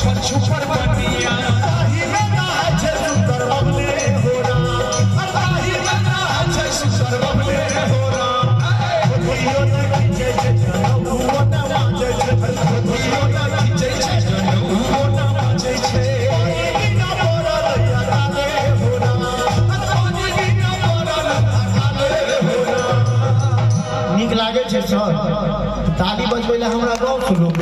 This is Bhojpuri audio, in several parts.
छुपर छुपर बनिया ताही में नाचे सुंदर बबले हो रहा ताही में नाचे सुंदर बबले हो रहा दियो न खींचे जनऊ न माजे दियो न खींचे जनऊ न माजे छे बिना बोरा लया डाले हो रहा पानी बिना बोरा डाले हो रहा नीक लागे छे सर ताली बजबै ला हमरा गाँव से लोग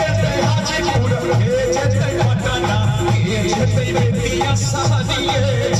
Sadia